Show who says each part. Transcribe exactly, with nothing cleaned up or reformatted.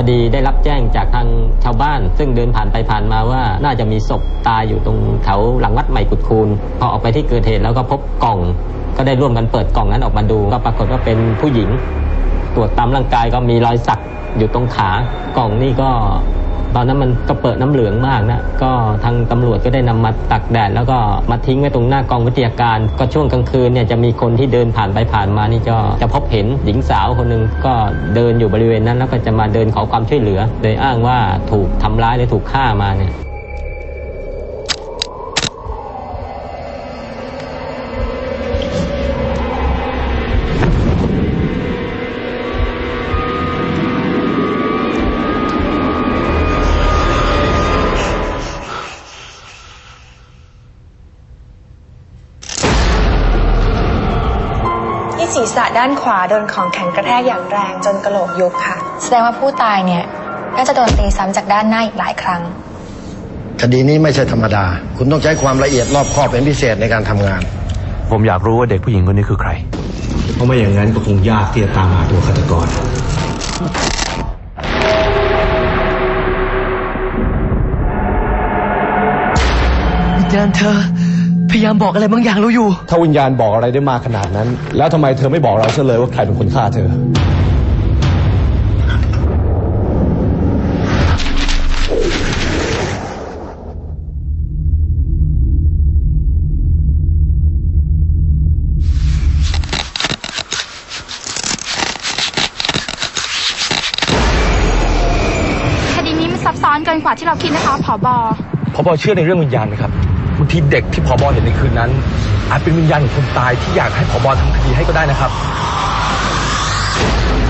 Speaker 1: ดีได้รับแจ้งจากทางชาวบ้านซึ่งเดินผ่านไปผ่านมาว่าน่าจะมีศพตายอยู่ตรงแถวหลังวัดใหม่กุดคูนพอออกไปที่เกิดเหตุแล้วก็พบกล่องก็ได้ร่วมกันเปิดกล่องนั้นออกมาดูก็ปรากฏว่าเป็นผู้หญิงตรวจตามร่างกายก็มีรอยสักอยู่ตรงขากล่องนี่ก็ตอนนั้นมันก็เปิดน้ำเหลืองมากนะก็ทางตำรวจก็ได้นำมาตักแดดแล้วก็มาทิ้งไว้ตรงหน้ากองวิทยาการก็ช่วงกลางคืนเนี่ยจะมีคนที่เดินผ่านไปผ่านมานี่จะจะพบเห็นหญิงสาวคนหนึ่งก็เดินอยู่บริเวณนั้นแล้วก็จะมาเดินขอความช่วยเหลือโดยอ้างว่าถูกทำร้ายหรือถูกฆ่ามาเนี่ย
Speaker 2: ศีรษะด้านขวาโดนของแข็งกระแทกอย่างแรงจนกะโหลกยุบค่ะแสดงว่าผู้ตายเนี่ยน่าจะโดนตีซ้ำจากด้านหน้าอีกหลายครั้ง
Speaker 3: คดีนี้ไม่ใช่ธรรมดาคุณต้องใช้ความละเอียดรอบคอบเป็นพิเศษในการทำงาน
Speaker 4: ผมอยากรู้ว่าเด็กผู้หญิงคนนี้คือใคร
Speaker 5: เพราะไม่อย่างนั้นก็คงยากที่จะตามหาตัวฆาตกร
Speaker 6: วิญญาณเธอพยายามบอกอะไรบางอย่างเราอยู่
Speaker 5: ถ้าวิญญาณบอกอะไรได้มากขนาดนั้นแล้วทำไมเธอไม่บอกเราซะเลยว่าใครเป็นคนฆ่าเธอ
Speaker 7: คดีนี้มันซับซ้อนเกินกว่าที่เราคิดนะคะผบ.
Speaker 4: ผบ.เชื่อในเรื่องวิญญาณไหมครับบางทีเด็กที่ผบ.เห็นในคืนนั้นอาจเป็นวิญญาณของคนตายที่อยากให้ผบ.ทำคดีให้ก็ได้นะครับ